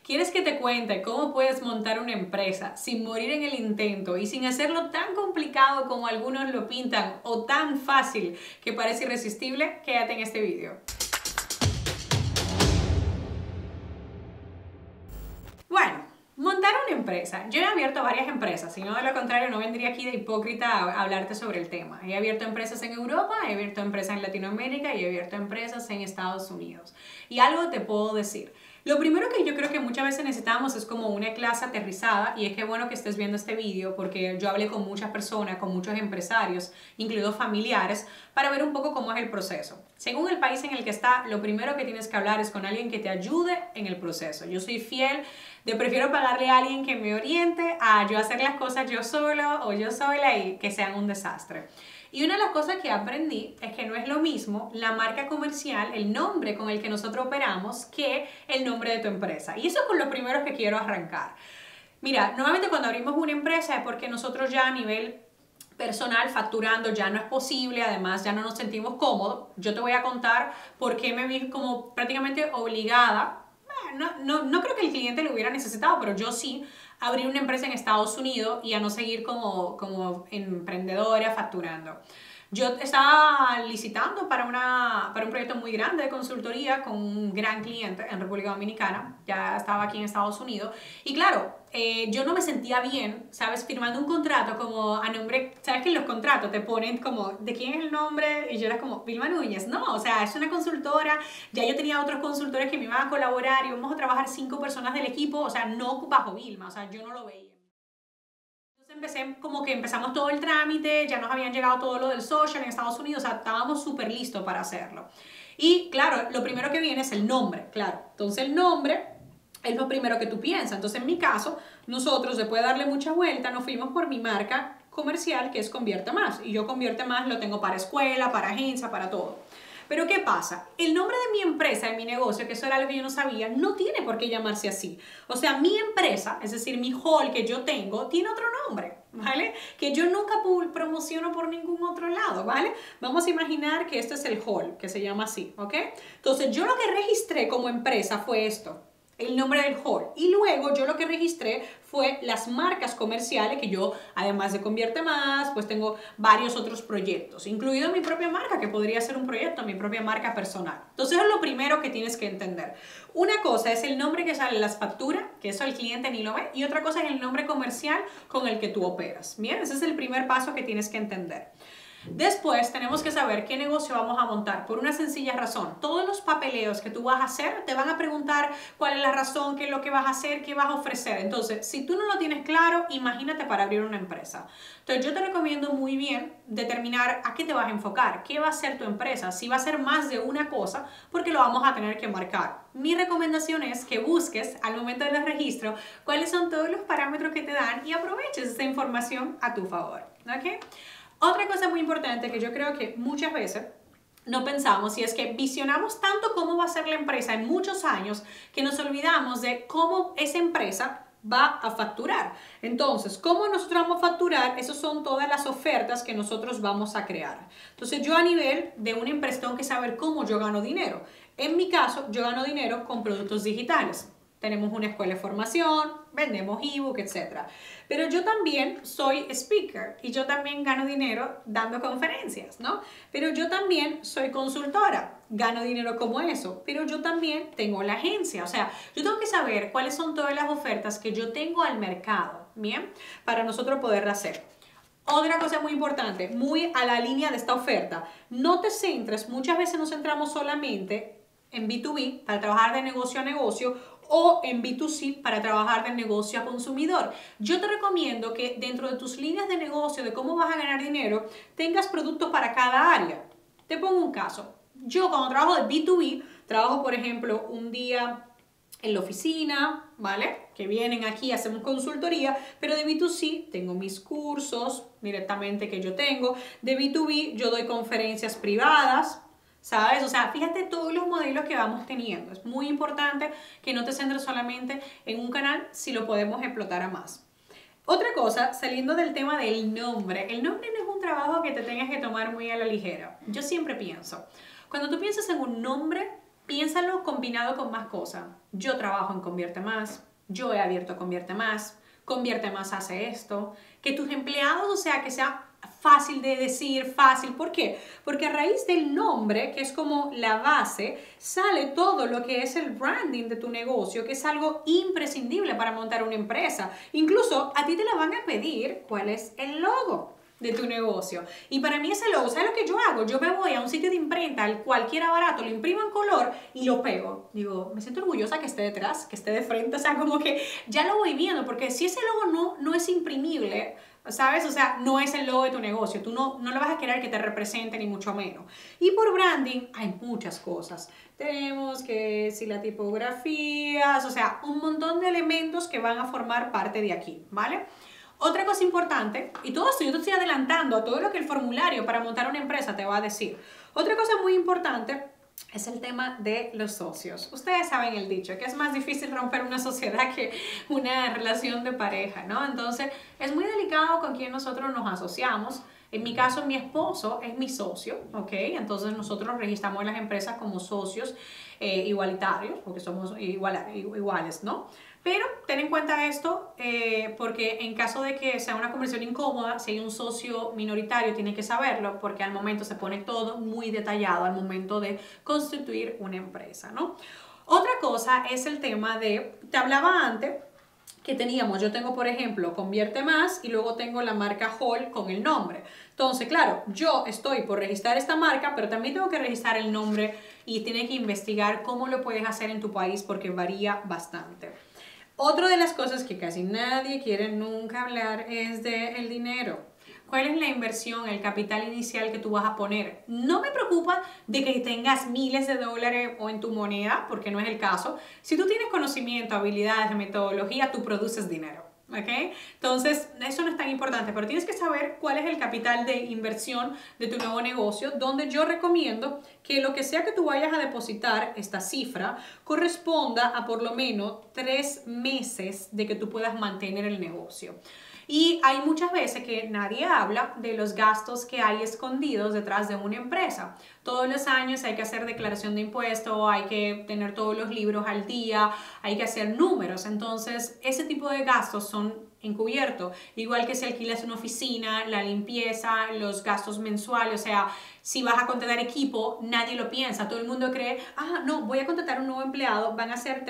¿Quieres que te cuente cómo puedes montar una empresa sin morir en el intento y sin hacerlo tan complicado como algunos lo pintan o tan fácil que parece irresistible? Quédate en este video. Bueno, montar una empresa. Yo he abierto varias empresas, si no de lo contrario no vendría aquí de hipócrita a hablarte sobre el tema. He abierto empresas en Europa, he abierto empresas en Latinoamérica y he abierto empresas en Estados Unidos. Y algo te puedo decir. Lo primero que yo creo que muchas veces necesitamos es como una clase aterrizada, y es que bueno que estés viendo este vídeo porque yo hablé con muchas personas, con muchos empresarios, incluidos familiares, para ver un poco cómo es el proceso. Según el país en el que está, lo primero que tienes que hablar es con alguien que te ayude en el proceso. Yo soy fiel de prefiero pagarle a alguien que me oriente a yo hacer las cosas yo solo o yo sola y que sean un desastre. Y una de las cosas que aprendí es que no es lo mismo la marca comercial, el nombre con el que nosotros operamos, que el nombre de tu empresa. Y eso es con lo primero que quiero arrancar. Mira, normalmente cuando abrimos una empresa es porque nosotros ya a nivel personal facturando ya no es posible, además ya no nos sentimos cómodos. Yo te voy a contar por qué me vi como prácticamente obligada. No creo que el cliente lo hubiera necesitado, pero yo sí abrir una empresa en Estados Unidos y a no seguir como emprendedora facturando. Yo estaba licitando para un proyecto muy grande de consultoría con un gran cliente en República Dominicana, ya estaba aquí en Estados Unidos, y claro, yo no me sentía bien, ¿sabes? Firmando un contrato como a nombre, ¿sabes que en los contratos te ponen como, ¿de quién es el nombre? Y yo era como, Vilma Núñez, no, o sea, es una consultora, ya yo tenía otros consultores que me iban a colaborar y vamos a trabajar 5 personas del equipo, o sea, no bajo Vilma, o sea, yo no lo veía. Empezamos todo el trámite, ya nos habían llegado todo lo del social en Estados Unidos, o sea, estábamos súper listos para hacerlo. Y claro, lo primero que viene es el nombre, claro. Entonces el nombre es lo primero que tú piensas. Entonces en mi caso, nosotros después de darle mucha vuelta, nos fuimos por mi marca comercial que es Convierte Más. Y yo Convierte Más lo tengo para escuela, para agencia, para todo. Pero ¿qué pasa? El nombre de mi empresa, de mi negocio, que eso era algo que yo no sabía, no tiene por qué llamarse así. O sea, mi empresa, es decir, mi hall que yo tengo, tiene otro nombre, ¿vale? Que yo nunca promociono por ningún otro lado, ¿vale? Vamos a imaginar que este es el hall, que se llama así, ¿ok? Entonces, yo lo que registré como empresa fue esto, el nombre del hall, y luego yo lo que registré fue las marcas comerciales que yo, además de Convierte Más, pues tengo varios otros proyectos, incluido mi propia marca, que podría ser un proyecto, mi propia marca personal. Entonces es lo primero que tienes que entender. Una cosa es el nombre que sale en las facturas, que eso el cliente ni lo ve, y otra cosa es el nombre comercial con el que tú operas. Bien, ese es el primer paso que tienes que entender. Después tenemos que saber qué negocio vamos a montar por una sencilla razón. Todos los papeleos que tú vas a hacer te van a preguntar cuál es la razón, qué es lo que vas a hacer, qué vas a ofrecer. Entonces, si tú no lo tienes claro, imagínate para abrir una empresa. Entonces, yo te recomiendo muy bien determinar a qué te vas a enfocar, qué va a ser tu empresa, si va a ser más de una cosa, porque lo vamos a tener que marcar. Mi recomendación es que busques al momento del registro cuáles son todos los parámetros que te dan y aproveches esa información a tu favor, ¿ok? Otra cosa muy importante que yo creo que muchas veces no pensamos, y es que visionamos tanto cómo va a ser la empresa en muchos años que nos olvidamos de cómo esa empresa va a facturar. Entonces, ¿cómo nosotros vamos a facturar? Esas son todas las ofertas que nosotros vamos a crear. Entonces, yo a nivel de una empresa tengo que saber cómo yo gano dinero. En mi caso, yo gano dinero con productos digitales. Tenemos una escuela de formación, vendemos ebook, etc. Pero yo también soy speaker y yo también gano dinero dando conferencias, ¿no? Pero yo también soy consultora, gano dinero como eso, pero yo también tengo la agencia. O sea, yo tengo que saber cuáles son todas las ofertas que yo tengo al mercado, ¿bien? Para nosotros poderla hacer. Otra cosa muy importante, muy a la línea de esta oferta, no te centres, muchas veces nos centramos solamente en B2B para trabajar de negocio a negocio o en B2C para trabajar de negocio a consumidor. Yo te recomiendo que dentro de tus líneas de negocio, de cómo vas a ganar dinero, tengas productos para cada área. Te pongo un caso. Yo cuando trabajo de B2B, trabajo por ejemplo un día en la oficina, ¿vale? Que vienen aquí, hacemos consultoría, pero de B2C tengo mis cursos directamente que yo tengo. De B2B yo doy conferencias privadas, ¿sabes? O sea, fíjate todos los modelos que vamos teniendo. Es muy importante que no te centres solamente en un canal si lo podemos explotar a más. Otra cosa, saliendo del tema del nombre, el nombre no es un trabajo que te tengas que tomar muy a la ligera. Yo siempre pienso, cuando tú piensas en un nombre, piénsalo combinado con más cosas. Yo trabajo en Convierte Más, yo he abierto Convierte Más hace esto, que tus empleados, o sea, que sea fácil de decir, fácil. ¿Por qué? Porque a raíz del nombre, que es como la base, sale todo lo que es el branding de tu negocio, que es algo imprescindible para montar una empresa. Incluso a ti te la van a pedir cuál es el logo de tu negocio. Y para mí ese logo, ¿sabes lo que yo hago? Yo me voy a un sitio de imprenta, al cualquiera barato, lo imprimo en color y lo pego. Digo, me siento orgullosa que esté detrás, que esté de frente, o sea, como que ya lo voy viendo, porque si ese logo no es imprimible, ¿sabes? O sea, no es el logo de tu negocio, tú no lo vas a querer que te represente ni mucho menos. Y por branding hay muchas cosas. Tenemos que si la tipografías, o sea, un montón de elementos que van a formar parte de aquí, ¿vale? Otra cosa importante, y todo esto yo te estoy adelantando a todo lo que el formulario para montar una empresa te va a decir. Otra cosa muy importante es el tema de los socios. Ustedes saben el dicho, que es más difícil romper una sociedad que una relación de pareja, ¿no? Entonces, es muy delicado con quién nosotros nos asociamos. En mi caso, mi esposo es mi socio, ¿ok? Entonces, nosotros registramos las empresas como socios igualitarios, porque somos iguales, ¿no? Pero ten en cuenta esto porque en caso de que sea una conversión incómoda, si hay un socio minoritario tiene que saberlo porque al momento se pone todo muy detallado al momento de constituir una empresa, ¿no? Otra cosa es el tema de, te hablaba antes que teníamos, yo tengo por ejemplo Convierte Más y luego tengo la marca Hall con el nombre. Entonces, claro, yo estoy por registrar esta marca, pero también tengo que registrar el nombre y tienes que investigar cómo lo puedes hacer en tu país porque varía bastante. Otra de las cosas que casi nadie quiere nunca hablar es del dinero. ¿Cuál es la inversión, el capital inicial que tú vas a poner? No me preocupa de que tengas miles de dólares o en tu moneda, porque no es el caso. Si tú tienes conocimiento, habilidades, metodología, tú produces dinero. ¿Ok? Entonces, eso no es tan importante, pero tienes que saber cuál es el capital de inversión de tu nuevo negocio, donde yo recomiendo que lo que sea que tú vayas a depositar, esta cifra, corresponda a por lo menos 3 meses de que tú puedas mantener el negocio. Y hay muchas veces que nadie habla de los gastos que hay escondidos detrás de una empresa. Todos los años hay que hacer declaración de impuestos, hay que tener todos los libros al día, hay que hacer números. Entonces, ese tipo de gastos son encubiertos. Igual que si alquilas una oficina, la limpieza, los gastos mensuales, o sea, si vas a contratar equipo, nadie lo piensa. Todo el mundo cree, ah, no, voy a contratar un nuevo empleado, van a ser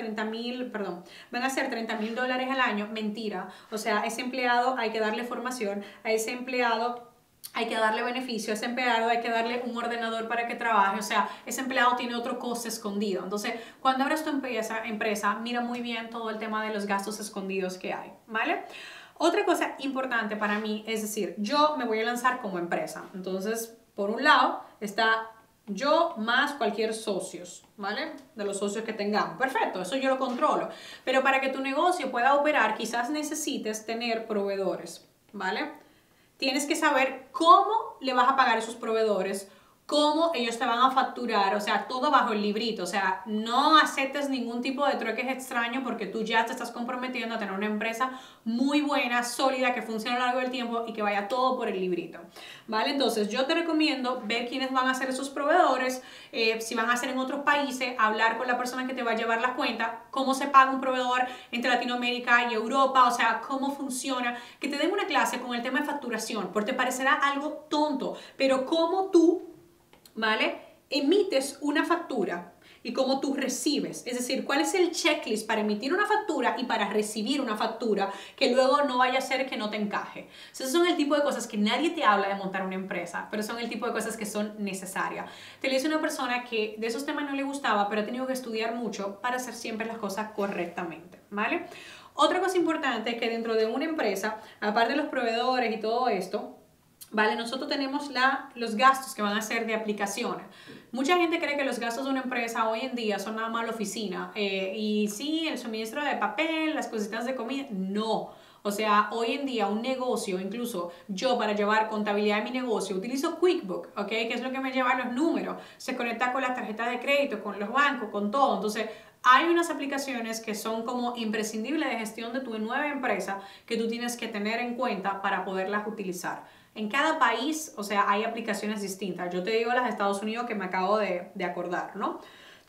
$30,000 al año. Mentira. O sea, ese empleado hay que darle formación, a ese empleado hay que darle beneficio, a ese empleado hay que darle un ordenador para que trabaje, o sea, ese empleado tiene otro coste escondido. Entonces, cuando abras tu empresa, mira muy bien todo el tema de los gastos escondidos que hay, ¿vale? Otra cosa importante para mí es decir, yo me voy a lanzar como empresa. Entonces, por un lado está yo más cualquier socios, ¿vale? De los socios que tengamos. Perfecto, eso yo lo controlo. Pero para que tu negocio pueda operar, quizás necesites tener proveedores, ¿vale? Tienes que saber cómo le vas a pagar a esos proveedores, cómo ellos te van a facturar, o sea, todo bajo el librito. O sea, no aceptes ningún tipo de trueques extraños porque tú ya te estás comprometiendo a tener una empresa muy buena, sólida, que funcione a lo largo del tiempo y que vaya todo por el librito, ¿vale? Entonces, yo te recomiendo ver quiénes van a ser esos proveedores, si van a ser en otros países, hablar con la persona que te va a llevar la cuenta, cómo se paga un proveedor entre Latinoamérica y Europa, o sea, cómo funciona, que te den una clase con el tema de facturación, porque te parecerá algo tonto, pero cómo tú, ¿vale?, emites una factura y cómo tú recibes, es decir, cuál es el checklist para emitir una factura y para recibir una factura que luego no vaya a ser que no te encaje. Esos son el tipo de cosas que nadie te habla de montar una empresa, pero son el tipo de cosas que son necesarias. Te lo dice una persona que de esos temas no le gustaba, pero ha tenido que estudiar mucho para hacer siempre las cosas correctamente, ¿vale? Otra cosa importante es que dentro de una empresa, aparte de los proveedores y todo esto, ¿vale? Nosotros tenemos los gastos que van a ser de aplicaciones. Mucha gente cree que los gastos de una empresa hoy en día son nada más la oficina. Y sí, el suministro de papel, las cositas de comida. No. O sea, hoy en día un negocio, incluso yo para llevar contabilidad de mi negocio, utilizo QuickBooks, ¿ok? Que es lo que me lleva los números. Se conecta con las tarjetas de crédito, con los bancos, con todo. Entonces, hay unas aplicaciones que son como imprescindibles de gestión de tu nueva empresa que tú tienes que tener en cuenta para poderlas utilizar. En cada país, o sea, hay aplicaciones distintas. Yo te digo las de Estados Unidos que me acabo de acordar, ¿no?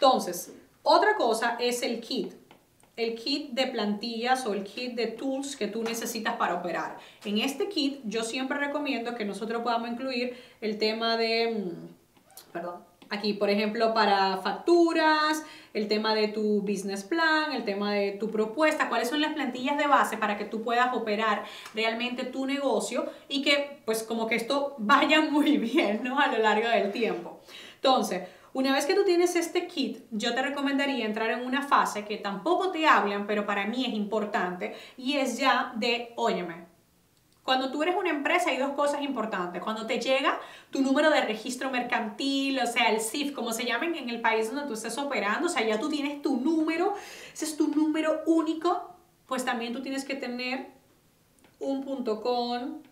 Entonces, otra cosa es el kit. El kit de plantillas o el kit de tools que tú necesitas para operar. En este kit yo siempre recomiendo que nosotros podamos incluir el tema de, perdón, aquí por ejemplo para facturas, el tema de tu business plan, el tema de tu propuesta, cuáles son las plantillas de base para que tú puedas operar realmente tu negocio y que pues como que esto vaya muy bien, ¿no? A lo largo del tiempo. Entonces, una vez que tú tienes este kit, yo te recomendaría entrar en una fase que tampoco te hablan, pero para mí es importante, y es ya de, óyeme, cuando tú eres una empresa hay dos cosas importantes. Cuando te llega tu número de registro mercantil, o sea, el CIF, como se llamen en el país donde tú estés operando, o sea, ya tú tienes tu número, ese es tu número único, pues también tú tienes que tener un .com,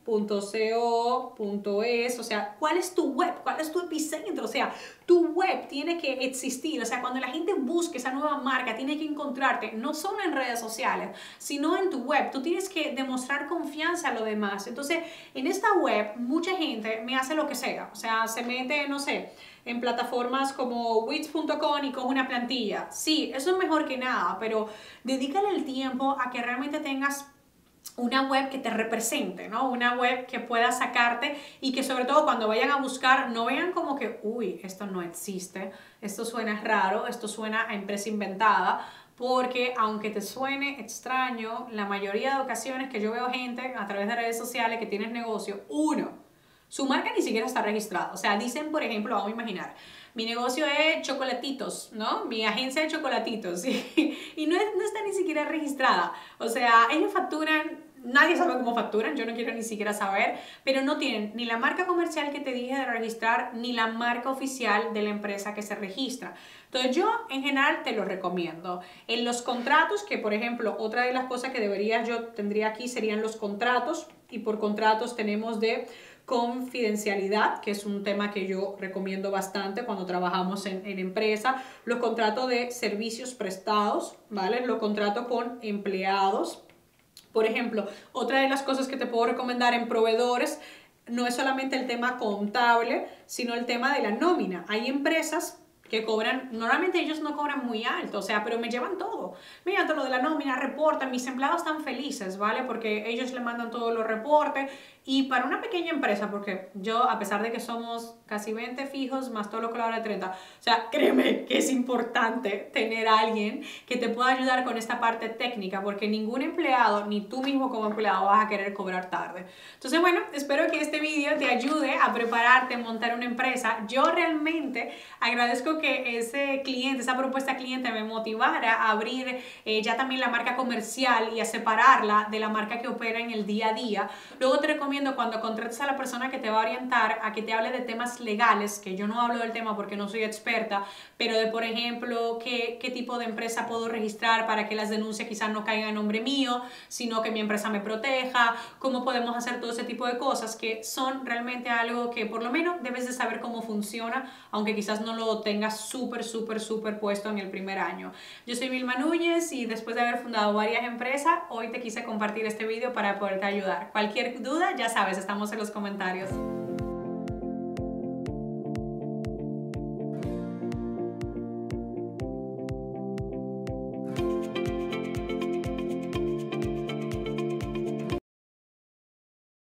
.co, .es, o sea, ¿cuál es tu web? ¿Cuál es tu epicentro? O sea, tu web tiene que existir, o sea, cuando la gente busque esa nueva marca, tiene que encontrarte, no solo en redes sociales, sino en tu web. Tú tienes que demostrar confianza a lo demás. Entonces, en esta web, mucha gente me hace lo que sea, o sea, se mete, no sé, en plataformas como Wix.com y coge una plantilla. Sí, eso es mejor que nada, pero dedícale el tiempo a que realmente tengas una web que te represente, ¿no? Una web que pueda sacarte y que sobre todo cuando vayan a buscar no vean como que, uy, esto no existe, esto suena raro, esto suena a empresa inventada, porque aunque te suene extraño, la mayoría de ocasiones que yo veo gente a través de redes sociales que tienen negocio, su marca ni siquiera está registrada. O sea, dicen, por ejemplo, vamos a imaginar, mi negocio es chocolatitos, ¿no? Mi agencia de chocolatitos. Y no está ni siquiera registrada. O sea, ellos facturan, nadie sabe cómo facturan, yo no quiero ni siquiera saber, pero no tienen ni la marca comercial que te dije de registrar, ni la marca oficial de la empresa que se registra. Entonces yo en general te lo recomiendo. En los contratos, que por ejemplo, otra de las cosas que tendría aquí serían los contratos, y por contratos tenemos de confidencialidad, que es un tema que yo recomiendo bastante cuando trabajamos en empresa, los contratos de servicios prestados, ¿vale? Los contratos con empleados. Por ejemplo, otra de las cosas que te puedo recomendar en proveedores no es solamente el tema contable, sino el tema de la nómina. Hay empresas que cobran, normalmente ellos no cobran muy alto, o sea, pero me llevan todo. Mira, todo lo de la nómina, reportan, mis empleados están felices, ¿vale? Porque ellos le mandan todos los reportes. Y para una pequeña empresa, porque yo, a pesar de que somos casi 20 fijos, más todo lo que de 30, o sea, créeme que es importante tener a alguien que te pueda ayudar con esta parte técnica, porque ningún empleado, ni tú mismo como empleado, vas a querer cobrar tarde. Entonces, bueno, espero que este video te ayude a prepararte, a montar una empresa. Yo realmente agradezco que ese cliente, esa propuesta cliente me motivara a abrir ya también la marca comercial y a separarla de la marca que opera en el día a día. Luego te recomiendo cuando contrates a la persona que te va a orientar a que te hable de temas legales, que yo no hablo del tema porque no soy experta, pero de por ejemplo qué tipo de empresa puedo registrar para que las denuncias quizás no caigan en nombre mío, sino que mi empresa me proteja, cómo podemos hacer todo ese tipo de cosas que son realmente algo que por lo menos debes de saber cómo funciona, aunque quizás no lo tengas súper puesto en el primer año. Yo soy Vilma Núñez y después de haber fundado varias empresas, hoy te quise compartir este video para poderte ayudar. Cualquier duda, ya sabes, estamos en los comentarios.